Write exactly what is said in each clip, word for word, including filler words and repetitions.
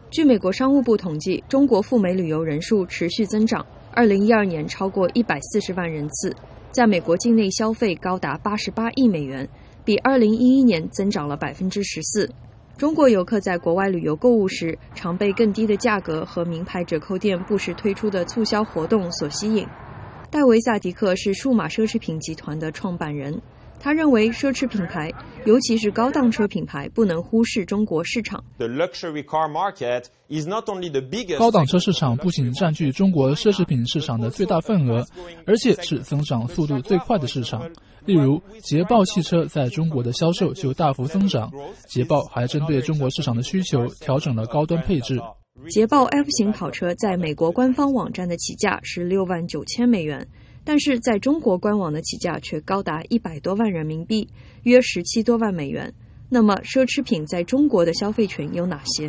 据美国商务部统计，中国赴美旅游人数持续增长，二零一二年超过一百四十万人次，在美国境内消费高达八十八亿美元，比二零一一年增长了百分之十四。中国游客在国外旅游购物时，常被更低的价格和名牌折扣店不时推出的促销活动所吸引。戴维·萨迪克是数码奢侈品集团的创办人，他认为奢侈品牌，尤其是高档车品牌，不能忽视中国市场。 高档车市场不仅占据中国奢侈品市场的最大份额，而且是增长速度最快的市场。例如，捷豹汽车在中国的销售就大幅增长，捷豹还针对中国市场的需求调整了高端配置。 捷豹 F 型跑车在美国官方网站的起价是六万九千美元，但是在中国官网的起价却高达一百多万人民币，约十七多万美元。那么，奢侈品在中国的消费群有哪些？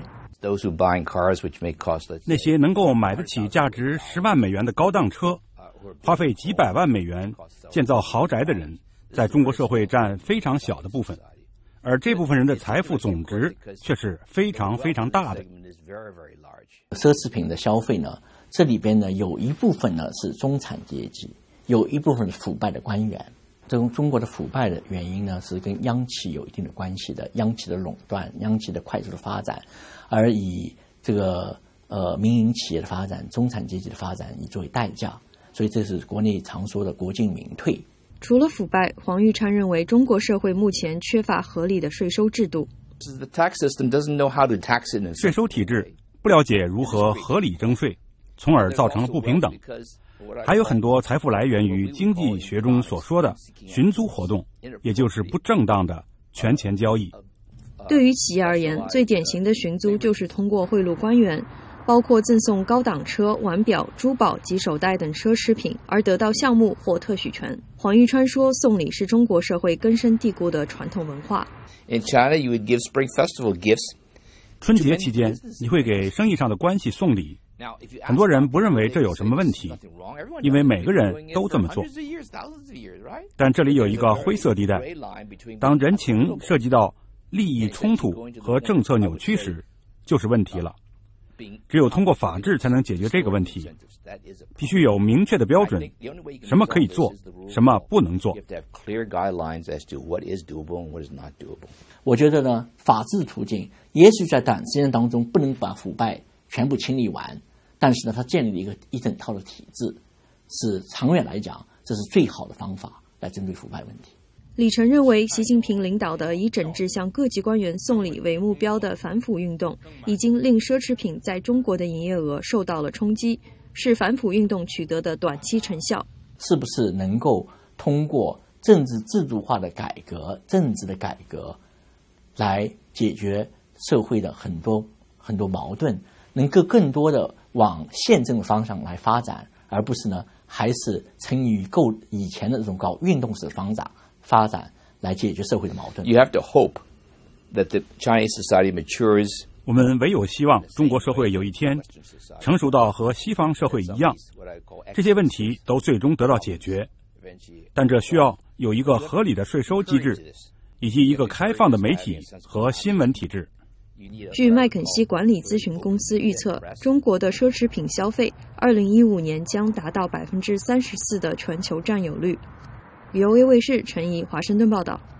那些能够买得起价值十万美元的高档车，花费几百万美元建造豪宅的人，在中国社会占非常小的部分，而这部分人的财富总值却是非常非常大的。 奢侈品的消费呢，这里边呢有一部分呢是中产阶级，有一部分是腐败的官员。这种中国的腐败的原因呢，是跟央企有一定的关系的，央企的垄断，央企的快速的发展，而以这个呃民营企业的发展、中产阶级的发展以作为代价，所以这是国内常说的国进民退。 除了腐败，黄玉川认为中国社会目前缺乏合理的税收制度。 税收体制不了解如何合理征税，从而造成了不平等。还有很多财富来源于经济学中所说的寻租活动，也就是不正当的权钱交易。 对于企业而言，最典型的寻租就是通过贿赂官员，包括赠送高档车、腕表、珠宝及手袋等奢侈品，而得到项目或特许权。黄玉川说，送礼是中国社会根深蒂固的传统文化。 In China, you would give Spring Festival gifts. 春节期间，你会给生意上的关系送礼。很多人不认为这有什么问题，因为每个人都这么做。但这里有一个灰色地带，当人情涉及到利益冲突和政策扭曲时，就是问题了。只有通过法治才能解决这个问题，必须有明确的标准，什么可以做，什么不能做。 我觉得呢，法治途径也许在短时间当中不能把腐败全部清理完，但是呢，它建立了一个一整套的体制，是长远来讲，这是最好的方法来针对腐败问题。 李晨认为，习近平领导的以整治向各级官员送礼为目标的反腐运动，已经令奢侈品在中国的营业额受到了冲击，是反腐运动取得的短期成效。 是不是能够通过政治制度化的改革、政治的改革，来解决社会的很多很多矛盾，能够更多的往宪政的方向来发展，而不是呢，还是沉于够以前的这种搞运动式的方法。发展来解决社会的矛盾。 You have to hope that the Chinese society matures. 我们唯有希望中国社会有一天成熟到和西方社会一样，这些问题都最终得到解决。但这需要有一个合理的税收机制，以及一个开放的媒体和新闻体制。 据麦肯锡管理咨询公司预测，中国的奢侈品消费二零一五年将达到百分之三十四的全球占有率。V O A 卫视陈怡华盛顿报道。